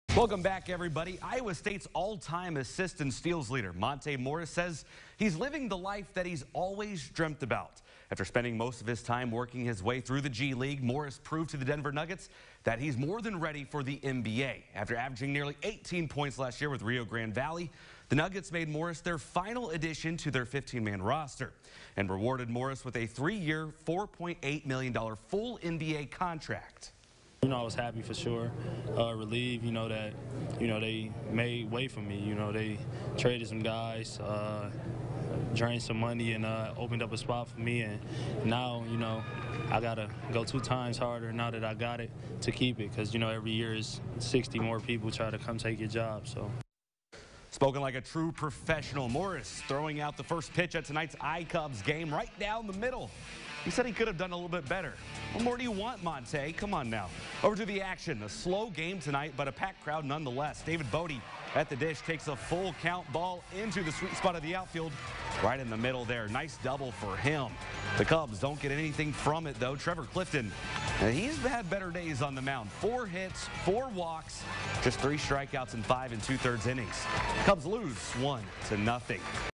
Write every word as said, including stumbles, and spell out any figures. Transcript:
Welcome back, everybody. Iowa State's all-time assist and steals leader, Monte Morris, says he's living the life that he's always dreamt about. After spending most of his time working his way through the G League, Morris proved to the Denver Nuggets that he's more than ready for the N B A. After averaging nearly eighteen points last year with Rio Grande Valley, the Nuggets made Morris their final addition to their fifteen man roster and rewarded Morris with a three-year, four point eight million dollars full N B A contract. You know, I was happy for sure, uh, relieved, you know, that, you know, they made way for me. You know, they traded some guys, uh, drained some money, and uh, opened up a spot for me. And now, you know, I got to go two times harder now that I got it to keep it because, you know, every year is sixty more people try to come take your job, so. Spoken like a true professional, Morris throwing out the first pitch at tonight's I-Cubs game right down the middle. He said he could have done a little bit better. What more do you want, Monte? Come on now. Over to the action. A slow game tonight, but a packed crowd nonetheless. David Bodie at the dish takes a full count ball into the sweet spot of the outfield. Right in the middle there. Nice double for him. The Cubs don't get anything from it, though. Trevor Clifton, he's had better days on the mound. Four hits, four walks, just three strikeouts in five and two-thirds innings. Cubs lose one to nothing.